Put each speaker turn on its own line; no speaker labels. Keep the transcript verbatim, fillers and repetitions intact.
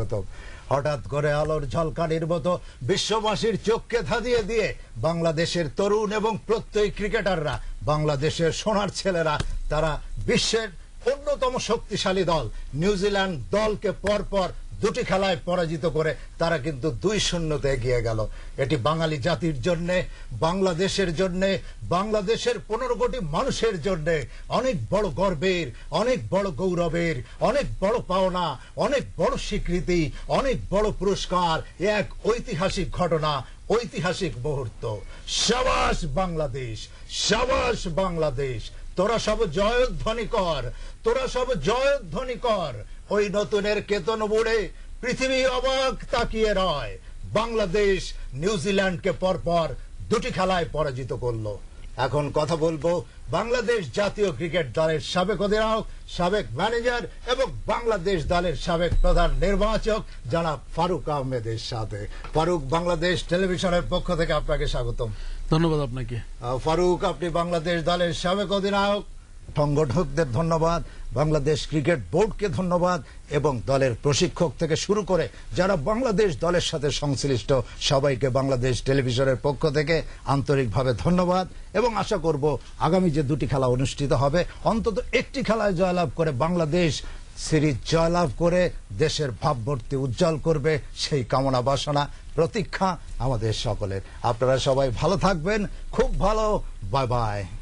হঠাৎ করে আলোর ঝলকানির মতো বিশ্ববাসীর চোখকে ধাঁধিয়ে দিয়ে বাংলাদেশের তরুণ এবং প্রত্যয়ী ক্রিকেটাররা, বাংলাদেশের সোনার ছেলেরা, তারা বিশ্বের অন্যতম শক্তিশালী দল নিউজিল্যান্ড দলকে পরপর দুটি খেলায় পরাজিত করে তারা কিন্তু দুই শূন্যতে এগিয়ে গেল। এটি বাঙালি জাতির জন্য, বাংলাদেশের জন্য, বাংলাদেশের পনেরো কোটি মানুষের জন্য অনেক বড় গর্বের, অনেক বড় গৌরবের, অনেক বড় পাওনা, অনেক বড় স্বীকৃতি, অনেক বড় পুরস্কার। এক ঐতিহাসিক ঘটনা, ঐতিহাসিক মুহূর্ত। সাবাস বাংলাদেশ, সাবাস বাংলাদেশ, তোরা সব জয়ধ্বনি কর, তোরা সব জয়ধ্বনি কর। ওই নতুনের কেতন বুড়ে পৃথিবী অবাক তাকিয়ে রয়। বাংলাদেশ নিউজিল্যান্ডকে পরপর দুটি খেলায় পরাজিত করলো। এখন কথা বলবো বাংলাদেশ জাতীয় ক্রিকেট দলের সাবেক অধিনায়ক, সাবেক ম্যানেজার এবং বাংলাদেশ দলের সাবেক প্রধান নির্বাচক জনাব ফারুক আহমেদের সাথে। ফারুক, বাংলাদেশ টেলিভিশনের পক্ষ থেকে আপনাকে স্বাগতম।
ধন্যবাদ আপনাকে।
ফারুক, আপনি বাংলাদেশ দলের সাবেক অধিনায়ক, সংগঠকদের ধন্যবাদ, বাংলাদেশ ক্রিকেট বোর্ডকে ধন্যবাদ এবং দলের প্রশিক্ষক থেকে শুরু করে যারা বাংলাদেশ দলের সাথে সংশ্লিষ্ট সবাইকে বাংলাদেশ টেলিভিশনের পক্ষ থেকে আন্তরিকভাবে ধন্যবাদ। এবং আশা করব আগামী যে দুটি খেলা অনুষ্ঠিত হবে অন্তত একটি খেলায় জয়লাভ করে বাংলাদেশ সিরিজ জয়লাভ করে দেশের ভাবমূর্তি উজ্জ্বল করবে, সেই কামনা বাসনা প্রতীক্ষা আমাদের সকলের। আপনারা সবাই ভালো থাকবেন, খুব ভালো, বাই বাই।